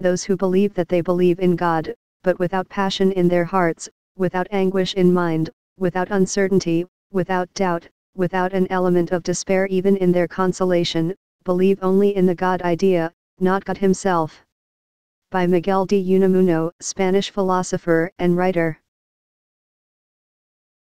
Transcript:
those who believe that they believe in God, but without passion in their hearts, without anguish in mind, without uncertainty, without doubt, without an element of despair even in their consolation, believe only in the God idea, not God himself. By Miguel de Unamuno, Spanish philosopher and writer.